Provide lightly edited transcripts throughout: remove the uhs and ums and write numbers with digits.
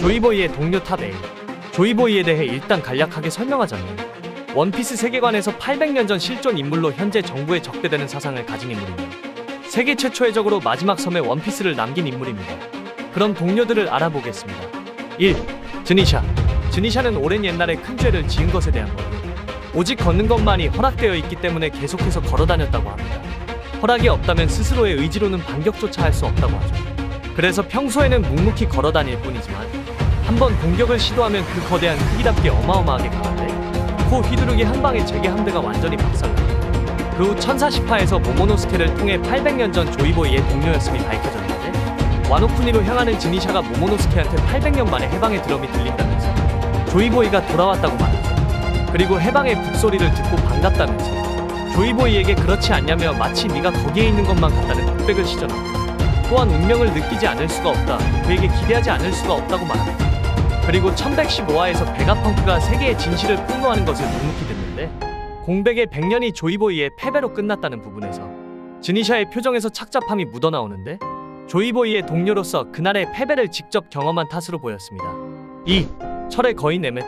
조이보이의 동료 탑 A. 조이보이에 대해 일단 간략하게 설명하자면 원피스 세계관에서 800년 전 실존 인물로 현재 정부에 적대되는 사상을 가진 인물이며 세계 최초의 적으로 마지막 섬에 원피스를 남긴 인물입니다. 그럼 동료들을 알아보겠습니다. 1. 즈니샤. 즈니샤는 오랜 옛날에 큰 죄를 지은 것에 대한 거로 오직 걷는 것만이 허락되어 있기 때문에 계속해서 걸어다녔다고 합니다. 허락이 없다면 스스로의 의지로는 반격조차 할 수 없다고 하죠. 그래서 평소에는 묵묵히 걸어다닐 뿐이지만 한번 공격을 시도하면 그 거대한 크기답게 어마어마하게 강한데 코 휘두르기 한 방에 제게 함대가 완전히 박살납니다. 그 후 천사 시파에서 모모노스케를 통해 800년 전 조이보이의 동료였음이 밝혀졌는데 와노쿠니로 향하는 즈니샤가 모모노스케한테 800년 만에 해방의 드럼이 들린다면서 조이보이가 돌아왔다고 말하죠. 그리고 해방의 북소리를 듣고 반갑다면서 조이보이에게 그렇지 않냐며 마치 네가 거기에 있는 것만 같다는 뚝백을 시전하고 또한 운명을 느끼지 않을 수가 없다, 그에게 기대하지 않을 수가 없다고 말합니다. 그리고 1115화에서 베가펑크가 세계의 진실을 폭로하는 것을 묵묵히 듣는데 공백의 100년이 조이보이의 패배로 끝났다는 부분에서 즈니샤의 표정에서 착잡함이 묻어나오는데 조이보이의 동료로서 그날의 패배를 직접 경험한 탓으로 보였습니다. 2. 철의 거인 에메트.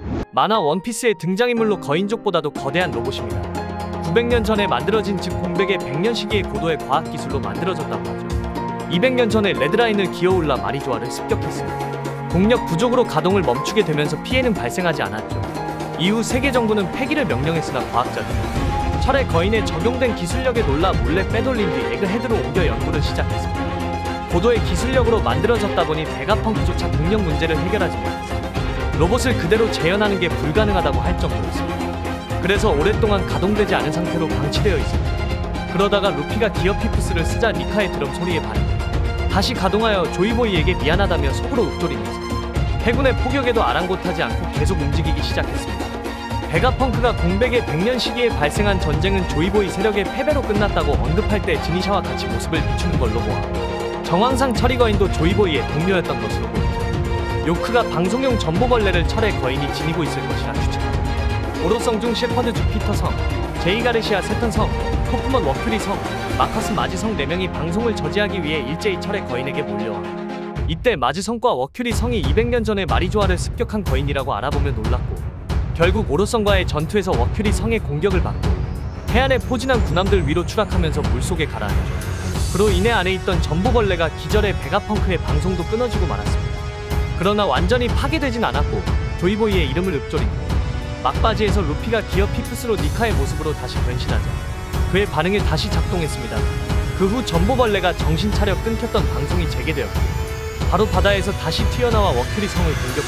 만화 원피스의 등장인물로 거인족보다도 거대한 로봇입니다. 900년 전에 만들어진 즉 공백의 100년 시기의 고도의 과학기술로 만들어졌다고 하죠. 200년 전에 레드라인을 기어올라 마리조아를 습격했습니다. 동력 부족으로 가동을 멈추게 되면서 피해는 발생하지 않았죠. 이후 세계 정부는 폐기를 명령했으나 과학자들은 철의 거인에 적용된 기술력에 놀라 몰래 빼돌린 뒤 에그 헤드로 옮겨 연구를 시작했습니다. 고도의 기술력으로 만들어졌다 보니 베가펑크조차 동력 문제를 해결하지 못했습니다. 로봇을 그대로 재현하는 게 불가능하다고 할 정도였습니다. 그래서 오랫동안 가동되지 않은 상태로 방치되어 있습니다. 그러다가 루피가 기어 피프스를 쓰자 니카의 드럼 소리에 반해 다시 가동하여 조이보이에게 미안하다며 속으로 읊조리면서 해군의 포격에도 아랑곳하지 않고 계속 움직이기 시작했습니다. 베가펑크가 공백의 100년 시기에 발생한 전쟁은 조이보이 세력의 패배로 끝났다고 언급할 때 즈니샤와 같이 모습을 비추는 걸로 보아 정황상 철의거인도 조이보이의 동료였던 것으로 보이죠. 요크가 방송용 전보벌레를 철의 거인이 지니고 있을 것이라 추측합니다. 오로성 중 셰퍼드 주피터 성, 제이 가르시아 세턴 성, 토프먼 워큐리 성, 마커스 마지 성 4명이 방송을 저지하기 위해 일제히 철의 거인에게 몰려와 이때 마지 성과 워큐리 성이 200년 전에 마리조아를 습격한 거인이라고 알아보며 놀랐고 결국 오로성과의 전투에서 워큐리 성의 공격을 받고 해안에 포진한 군함들 위로 추락하면서 물속에 가라앉죠. 그로 인해 안에 있던 전보벌레가 기절해 베가펑크의 방송도 끊어지고 말았습니다. 그러나 완전히 파괴되진 않았고 조이보이의 이름을 읊조린 후 막바지에서 루피가 기어 피프스로 니카의 모습으로 다시 변신하자 그의 반응이 다시 작동했습니다. 그 후 전보벌레가 정신 차려 끊겼던 방송이 재개되었고 바로 바다에서 다시 튀어나와 워큐리 성을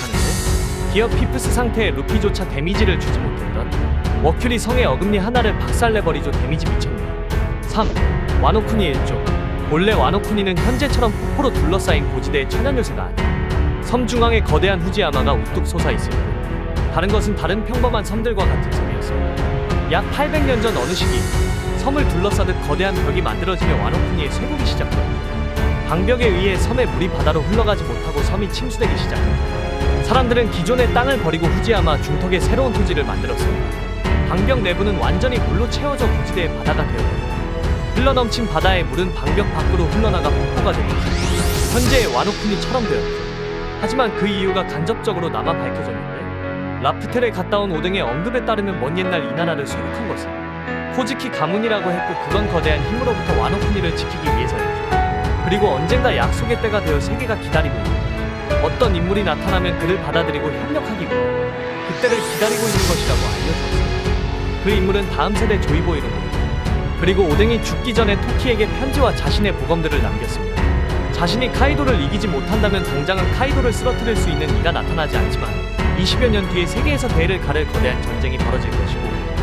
공격하는데 기어 피프스 상태의 루피조차 데미지를 주지 못했던 워큐리 성의 어금니 하나를 박살내버리죠. 데미지 미쳤네요. 3. 와노쿠니 일족. 본래 와노쿠니는 현재처럼 폭포로 둘러싸인 고지대의 천연요새가 아닌 섬 중앙에 거대한 후지야마가 우뚝 솟아있을 뿐 다른 것은 다른 평범한 섬들과 같은 섬이었습니다. 약 800년 전 어느 시기 섬을 둘러싸듯 거대한 벽이 만들어지며 와노쿠니의 쇄국이 시작됩니다. 방벽에 의해 섬의 물이 바다로 흘러가지 못하고 섬이 침수되기 시작합니다. 사람들은 기존의 땅을 버리고 후지야마 중턱에 새로운 토지를 만들었습니다. 방벽 내부는 완전히 물로 채워져 고지대의 바다가 되었고 흘러넘친 바다의 물은 방벽 밖으로 흘러나가 폭포가 되었고 현재의 와노쿠니처럼 되었죠. 하지만 그 이유가 간접적으로 남아 밝혀졌는데 라프텔에 갔다 온 오등의 언급에 따르면 먼 옛날 이 나라를 쇄국한 것은 코즈키 가문이라고 했고 그건 거대한 힘으로부터 와노쿠니를 지키기 위해서였죠. 그리고 언젠가 약속의 때가 되어 세계가 기다리고 있는 어떤 인물이 나타나면 그를 받아들이고 협력하기 위해 그때를 기다리고 있는 것이라고 알려졌습니다. 그 인물은 다음 세대 조이보이로 보입니다. 그리고 오뎅이 죽기 전에 토키에게 편지와 자신의 보검들을 남겼습니다. 자신이 카이도를 이기지 못한다면 당장은 카이도를 쓰러뜨릴 수 있는 이가 나타나지 않지만 20여 년 뒤에 세계에서 대를 가를 거대한 전쟁이 벌어질 것이고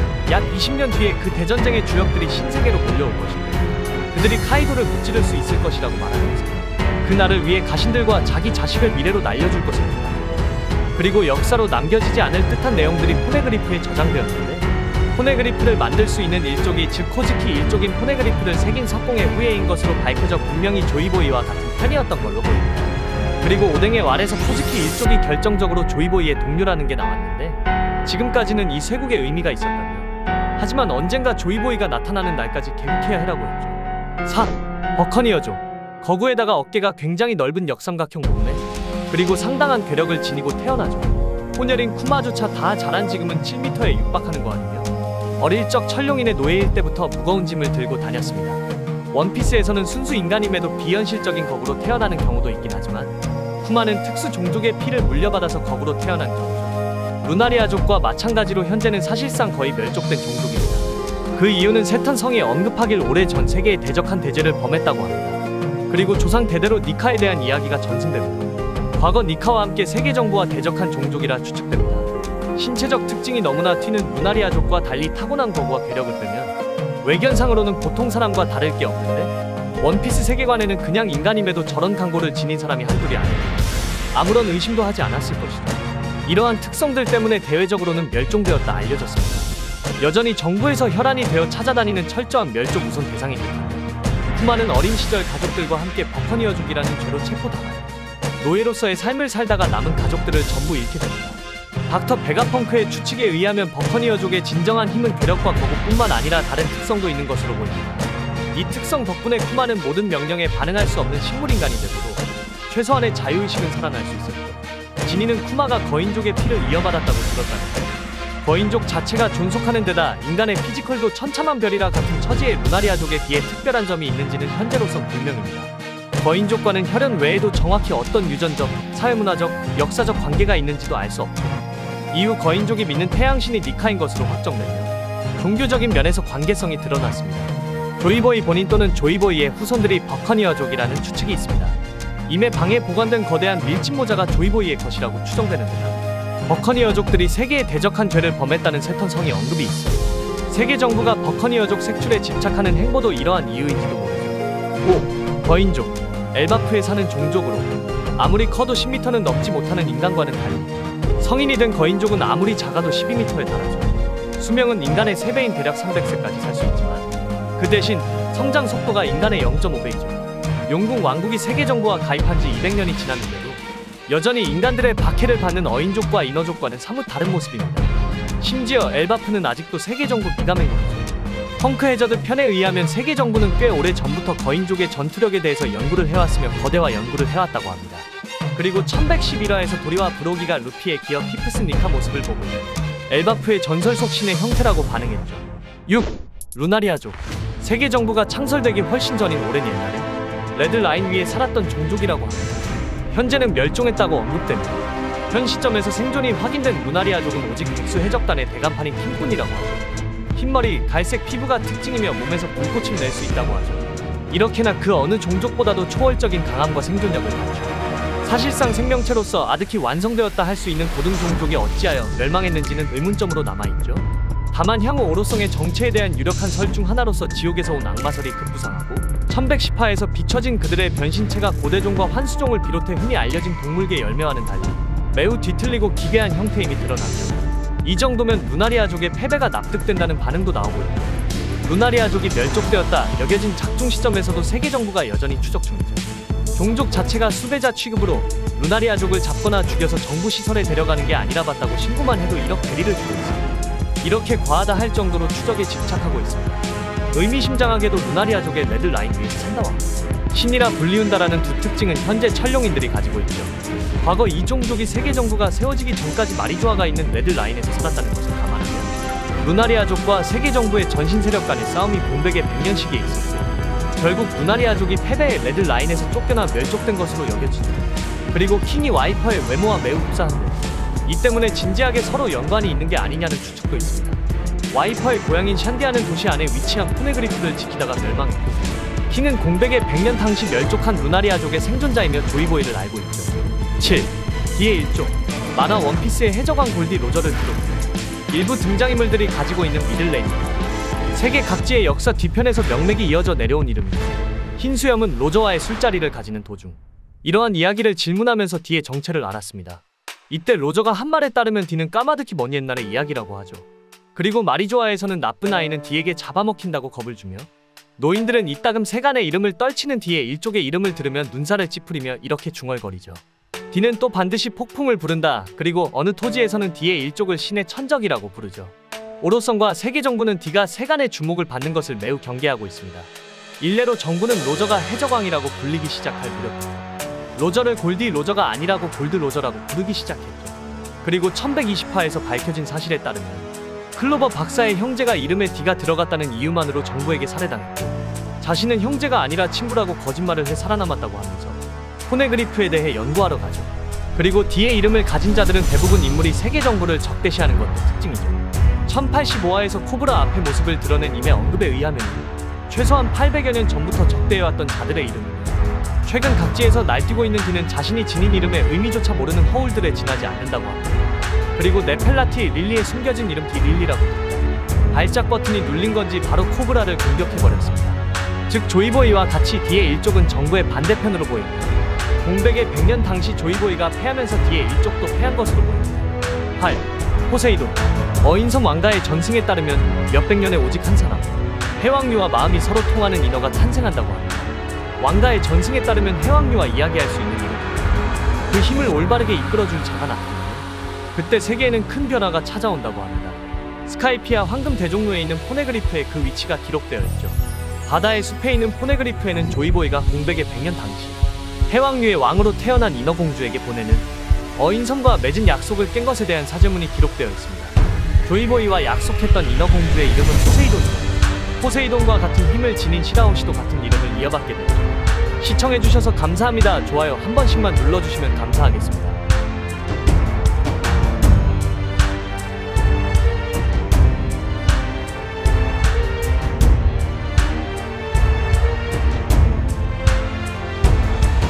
약 20년 뒤에 그 대전쟁의 주역들이 신세계로 몰려올 것이고 그들이 카이도를 무찌를 수 있을 것이라고 말하면서 그날을 위해 가신들과 자기 자식을 미래로 날려줄 것을 부탁했고 그리고 역사로 남겨지지 않을 듯한 내용들이 포네그리프에 저장되었는데 포네그리프를 만들 수 있는 일족이 즉 코즈키 일족인 포네그리프를 새긴 석공의 후예인 것으로 밝혀져 분명히 조이보이와 같은 편이었던 걸로 보입니다. 그리고 오뎅의 왈에서 코즈키 일족이 결정적으로 조이보이의 동료라는 게 나왔는데 지금까지는 이 쇄국의 의미가 있었다며 하지만 언젠가 조이보이가 나타나는 날까지 계획해야 하라고 했죠. 4. 버커니어족. 거구에다가 어깨가 굉장히 넓은 역삼각형 몸매 그리고 상당한 괴력을 지니고 태어나죠. 혼혈인 쿠마조차 다 자란 지금은 7m에 육박하는 거 아니며 어릴 적 천룡인의 노예일 때부터 무거운 짐을 들고 다녔습니다. 원피스에서는 순수 인간임에도 비현실적인 거구로 태어나는 경우도 있긴 하지만 쿠마는 특수 종족의 피를 물려받아서 거구로 태어난 경우죠. 루나리아족과 마찬가지로 현재는 사실상 거의 멸족된 종족입니다. 그 이유는 세턴 성이 언급하길 오래전 세계에 대적한 대죄를 범했다고 합니다. 그리고 조상 대대로 니카에 대한 이야기가 전승됩니다. 과거 니카와 함께 세계 정부와 대적한 종족이라 추측됩니다. 신체적 특징이 너무나 튀는 루나리아족과 달리 타고난 거구와 괴력을 빼면 외견상으로는 보통 사람과 다를 게 없는데 원피스 세계관에는 그냥 인간임에도 저런 강고를 지닌 사람이 한둘이 아니에요. 아무런 의심도 하지 않았을 것이다. 이러한 특성들 때문에 대외적으로는 멸종되었다 알려졌습니다. 여전히 정부에서 혈안이 되어 찾아다니는 철저한 멸종 우선 대상이니까 쿠마는 어린 시절 가족들과 함께 버커니어족이라는 죄로 체포당하여 노예로서의 삶을 살다가 남은 가족들을 전부 잃게 됩니다. 닥터 베가펑크의 추측에 의하면 버커니어족의 진정한 힘은 괴력과 거구뿐만 아니라 다른 특성도 있는 것으로 보입니다. 이 특성 덕분에 쿠마는 모든 명령에 반응할 수 없는 식물인간이 되고도 최소한의 자유의식은 살아날 수 있었고 진이는 쿠마가 거인족의 피를 이어받았다고 들었다는데 거인족 자체가 존속하는 데다 인간의 피지컬도 천차만별이라 같은 처지의 루나리아족에 비해 특별한 점이 있는지는 현재로선 불명입니다. 거인족과는 혈연 외에도 정확히 어떤 유전적, 사회문화적, 역사적 관계가 있는지도 알 수 없고 이후 거인족이 믿는 태양신이 니카인 것으로 확정되며 종교적인 면에서 관계성이 드러났습니다. 조이보이 본인 또는 조이보이의 후손들이 버커니어족이라는 추측이 있습니다. 임의 방에 보관된 거대한 밀짚 모자가 조이보이의 것이라고 추정되는데요. 버커니어족들이 세계에 대적한 죄를 범했다는 세턴 성의 언급이 있어 세계 정부가 버커니어족 색출에 집착하는 행보도 이러한 이유인지도 모르죠. 5. 거인족. 엘바프에 사는 종족으로 아무리 커도 10m는 넘지 못하는 인간과는 달리 성인이 된 거인족은 아무리 작아도 12m에 달하죠. 수명은 인간의 3배인 대략 300세까지 살 수 있지만 그 대신 성장 속도가 인간의 0.5배이죠. 용궁 왕국이 세계 정부와 가입한 지 200년이 지났는데도 여전히 인간들의 박해를 받는 어인족과 인어족과는 사뭇 다른 모습입니다. 심지어 엘바프는 아직도 세계 정부 미감행이죠. 펑크 해저드 편에 의하면 세계 정부는 꽤 오래 전부터 거인족의 전투력에 대해서 연구를 해왔으며 거대화 연구를 해왔다고 합니다. 그리고 1111화에서 도리와 브로기가 루피의 기업 히프스 니카 모습을 보고 엘바프의 전설 속 신의 형태라고 반응했죠. 6. 루나리아족. 세계 정부가 창설되기 훨씬 전인 오랜 옛날에 레드 라인 위에 살았던 종족이라고 합니다. 현재는 멸종했다고 언급됩니다. 현 시점에서 생존이 확인된 루나리아족은 오직 특수 해적단의 대간판인 킹꾼이라고 하죠. 흰머리, 갈색 피부가 특징이며 몸에서 불꽃을 낼 수 있다고 하죠. 이렇게나 그 어느 종족보다도 초월적인 강함과 생존력을 갖추고 사실상 생명체로서 아득히 완성되었다 할 수 있는 고등 종족이 어찌하여 멸망했는지는 의문점으로 남아있죠. 다만 향후 오로성의 정체에 대한 유력한 설 중 하나로서 지옥에서 온 악마설이 급부상하고 1110화에서 비춰진 그들의 변신체가 고대종과 환수종을 비롯해 흔히 알려진 동물계 열매와는 달리 매우 뒤틀리고 기괴한 형태임이 드러났죠. 이 정도면 루나리아족의 패배가 납득된다는 반응도 나오고 있고 루나리아족이 멸족되었다 여겨진 작중 시점에서도 세계 정부가 여전히 추적 중이죠. 종족 자체가 수배자 취급으로 루나리아족을 잡거나 죽여서 정부 시설에 데려가는 게 아니라 봤다고 신고만 해도 1억 대리를 주고 있습니다. 이렇게 과하다 할 정도로 추적에 집착하고 있습니다. 의미심장하게도 루나리아족의 레드 라인 위에서 산다와 신이라 불리운다라는 두 특징은 현재 천룡인들이 가지고 있죠. 과거 이 종족이 세계 정부가 세워지기 전까지 마리조아가 있는 레드 라인에서 살았다는 것을 감안하면 루나리아족과 세계 정부의 전신 세력 간의 싸움이 공백의 100년 시기에 있었고 결국 루나리아족이 패배해 레드 라인에서 쫓겨나 멸족된 것으로 여겨지죠. 그리고 킹이 와이퍼의 외모와 매우 흡사한데 이 때문에 진지하게 서로 연관이 있는 게 아니냐는 추측도 있습니다. 와이퍼의 고향인 샨디아는 도시 안에 위치한 포네그리프를 지키다가 멸망했고 킹은 공백의 100년 당시 멸족한 루나리아족의 생존자이며 조이보이를 알고 있죠. 7. 뒤의 일족. 만화 원피스의 해적왕 골디 로저를 비롯해 일부 등장인물들이 가지고 있는 미들네임입니다. 세계 각지의 역사 뒤편에서 명맥이 이어져 내려온 이름입니다. 흰 수염은 로저와의 술자리를 가지는 도중 이러한 이야기를 질문하면서 뒤의 정체를 알았습니다. 이때 로저가 한 말에 따르면 뒤는 까마득히 먼 옛날의 이야기라고 하죠. 그리고 마리조아에서는 나쁜 아이는 뒤에게 잡아먹힌다고 겁을 주며 노인들은 이따금 세간의 이름을 떨치는 뒤에 일족의 이름을 들으면 눈살을 찌푸리며 이렇게 중얼거리죠. 뒤는 또 반드시 폭풍을 부른다. 그리고 어느 토지에서는 뒤의 일족을 신의 천적이라고 부르죠. 오로성과 세계 정부는 뒤가 세간의 주목을 받는 것을 매우 경계하고 있습니다. 일례로 정부는 로저가 해적왕이라고 불리기 시작할 무렵 로저를 골디 로저가 아니라고 골드 로저라고 부르기 시작했죠. 그리고 1120화에서 밝혀진 사실에 따르면 클로버 박사의 형제가 이름에 D가 들어갔다는 이유만으로 정부에게 살해당했고, 자신은 형제가 아니라 친구라고 거짓말을 해 살아남았다고 하면서 포네그리프에 대해 연구하러 가죠. 그리고 D의 이름을 가진 자들은 대부분 인물이 세계 정부를 적대시하는 것도 특징이죠. 1085화에서 코브라 앞의 모습을 드러낸 임의 언급에 의하면 최소한 800여 년 전부터 적대해왔던 자들의 이름은 최근 각지에서 날뛰고 있는 D는 자신이 지닌 이름의 의미조차 모르는 허울들에 지나지 않는다고 합니다. 그리고 네펠라티 릴리에 숨겨진 이름 D 릴리라고 듣자 발작 버튼이 눌린 건지 바로 코브라를 공격해버렸습니다. 즉 조이보이와 같이 D의 일족은 정부의 반대편으로 보이며 공백의 100년 당시 조이보이가 패하면서 D의 일족도 패한 것으로 보입니다. 8. 포세이돈. 어인섬 왕가의 전승에 따르면 몇백 년에 오직 한 사람, 해왕류와 마음이 서로 통하는 인어가 탄생한다고 합니다. 왕가의 전승에 따르면 해왕류와 이야기할 수 있는 인어, 그 힘을 올바르게 이끌어줄 자가 나타나요. 그때 세계에는 큰 변화가 찾아온다고 합니다. 스카이피아 황금 대종로에 있는 포네그리프의 그 위치가 기록되어 있죠. 바다의 숲에 있는 포네그리프에는 조이보이가 공백의 100년 당시 해왕류의 왕으로 태어난 인어공주에게 보내는 어인섬과 맺은 약속을 깬 것에 대한 사제문이 기록되어 있습니다. 조이보이와 약속했던 인어공주의 이름은 포세이돈이고, 포세이돈과 같은 힘을 지닌 시라오시도 같은 이름을 이어받게 되죠. 시청해주셔서 감사합니다. 좋아요 한 번씩만 눌러주시면 감사하겠습니다.